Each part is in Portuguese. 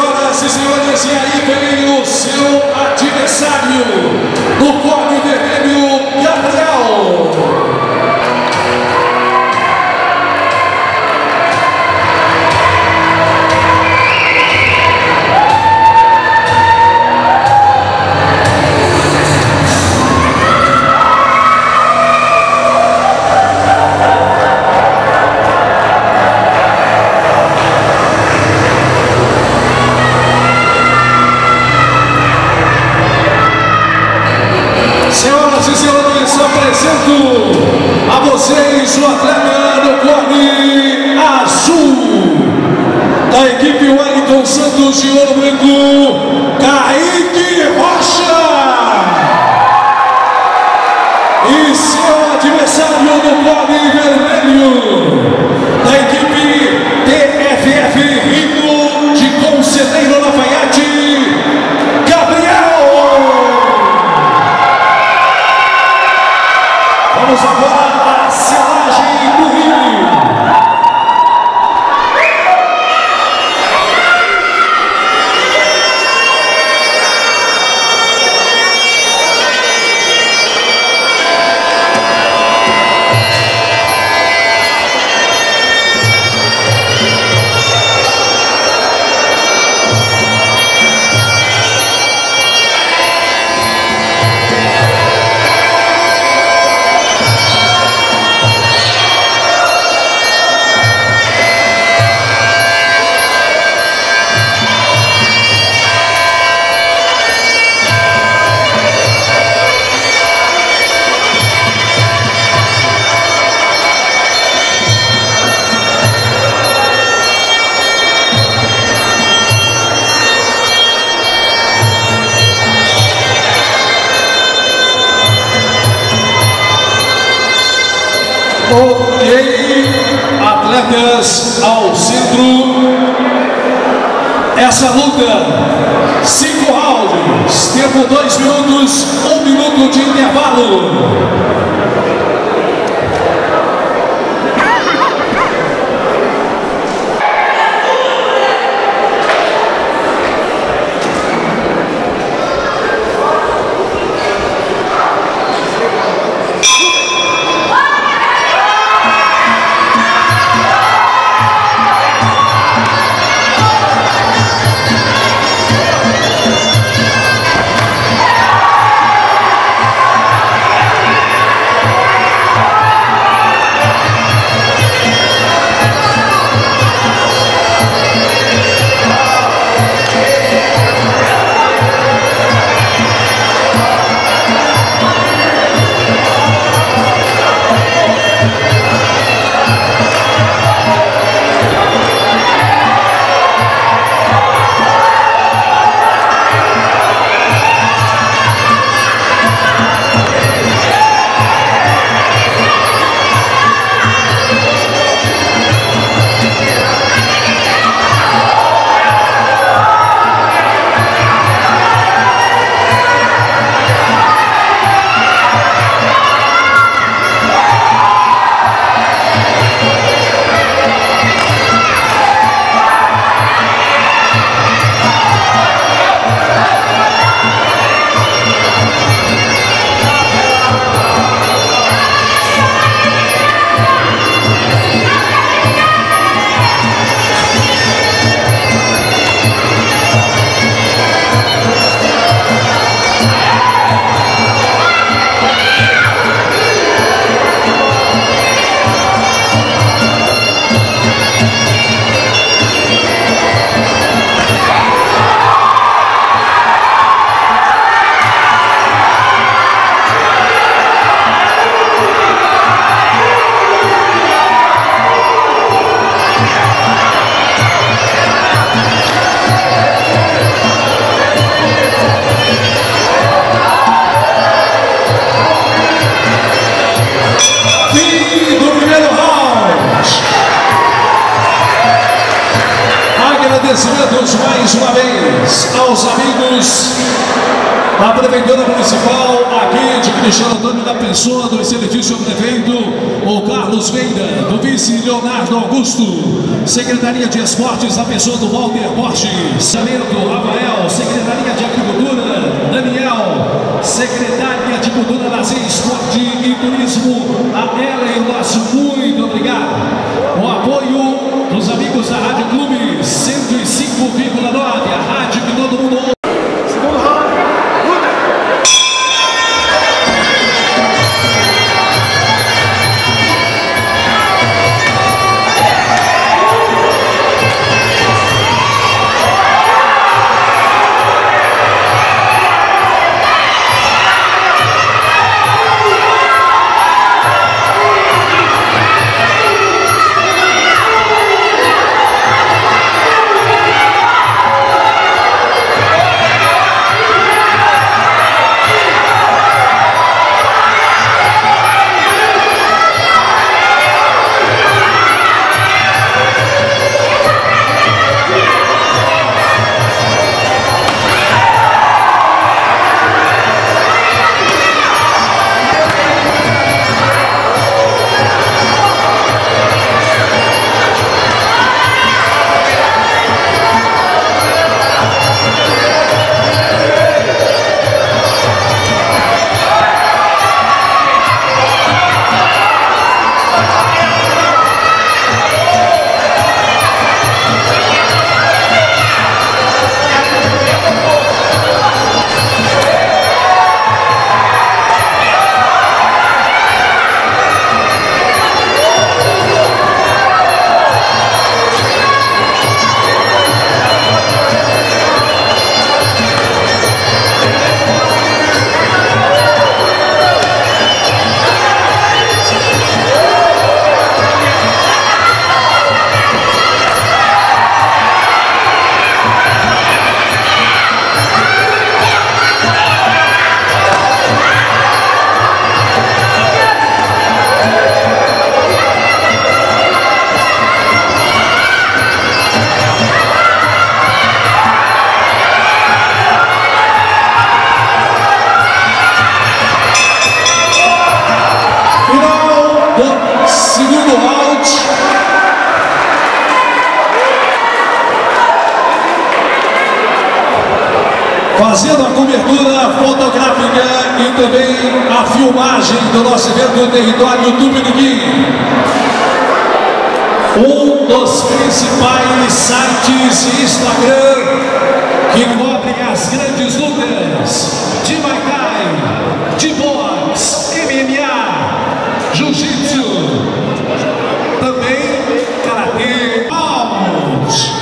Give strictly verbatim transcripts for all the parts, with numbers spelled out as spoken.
Senhoras e senhores, e aí vem o seu adversário, o código vermelho, Gabriel. Senhoras e senhores, apresento a vocês o atleta no cone azul da equipe Welington, Santos de Ouro, Branco, Kaique Rocha, e seu adversário no cone vermelho da equipe T F F Rhino de Conselheiro, Lafaiete, Gabriel. Vamos agora à selagem do ringue. Ok, atletas ao centro. Essa luta, cinco rounds, tempo dois minutos, um minuto de intervalo. Agradecimentos mais uma vez aos amigos A Prefeitura Municipal aqui de Cristiano Antônio da Pessoa, do excelentíssimo prefeito, o Carlos Veira, do vice Leonardo Augusto, Secretaria de Esportes, a pessoa do Walter Borges, Talento, Rafael, Secretaria de Agricultura, Daniel, Secretaria de Cultura, Lazer, Esporte e Turismo, a Ellen, nosso muito obrigado. O apoio dos amigos da Rádio Clube cento e cinco vírgula nove, a rádio que todo mundo ouve. Fazendo a cobertura fotográfica e também a filmagem do nosso evento Território Tupiniquim. Um dos principais sites de Instagram que cobrem as grandes lutas de MuayThai, de boxe, M M A, Jiu-Jitsu, também Karatê, pontos.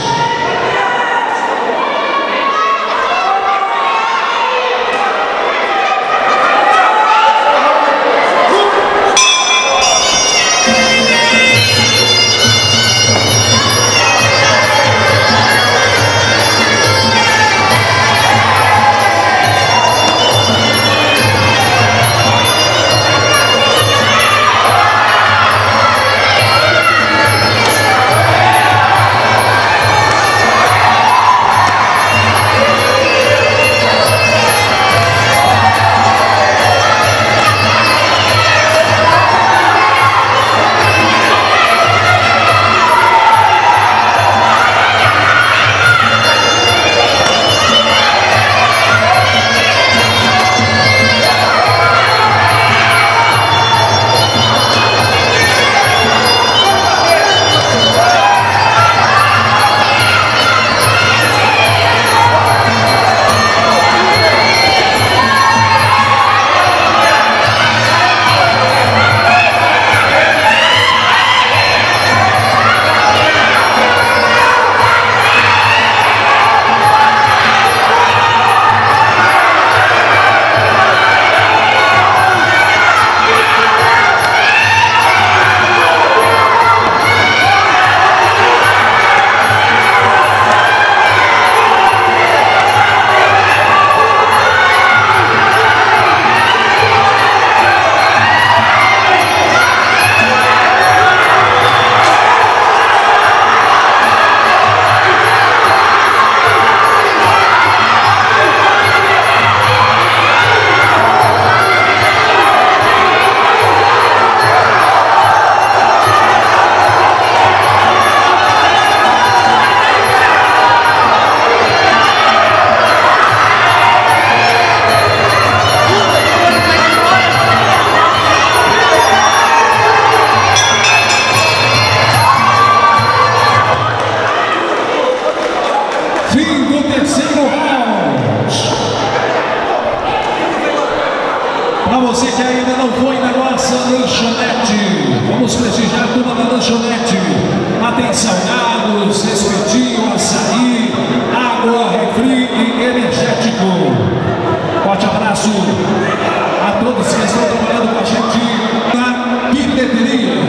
lanchonete. Lá tem salgados, espetinho, açaí, água, refri e energético. Forte abraço a todos que estão trabalhando com a gente na bilheteria.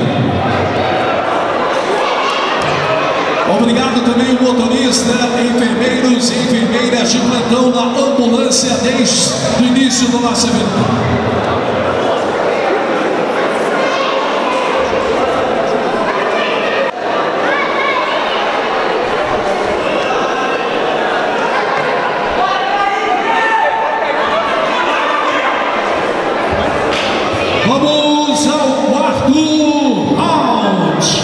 Obrigado também o motorista, enfermeiros e enfermeiras de plantão na ambulância desde o início do nosso evento. Vamos ao quarto round.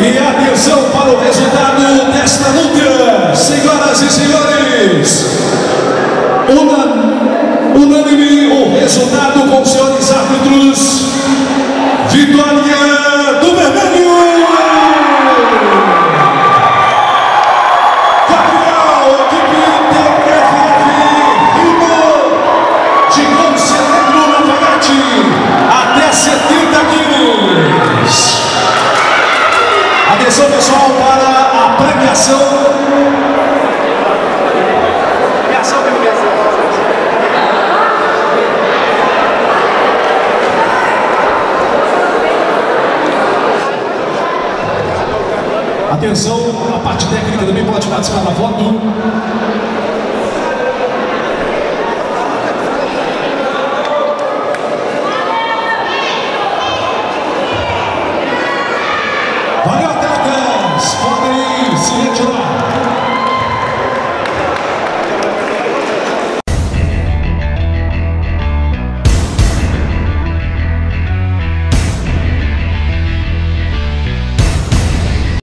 E atenção para o resultado desta luta, senhoras e senhores. Una, unânime o resultado com os senhores árbitros. Vitória do vermelho, Gabriel, equipe T F F Rhino, de Conselheiro, Lafaiete, até setenta quilos. Atenção, pessoal, para a premiação. Atenção, a parte técnica também pode participar da foto. Valeu, atletas! Podem se retirar.